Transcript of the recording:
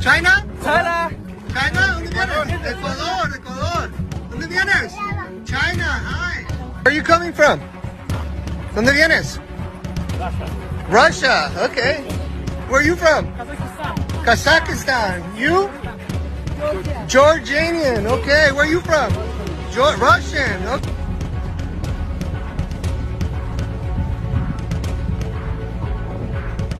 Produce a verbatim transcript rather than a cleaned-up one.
China? China. China? ¿Dónde vienes? Ecuador, Ecuador. ¿Dónde vienes? China, hi. Where are you coming from? ¿Dónde vienes? Russia. Russia, okay. Where are you from? Kazakhstan. Kazakhstan. You? Georgian. Georgianian, okay. Where are you from? Geor Russian, okay.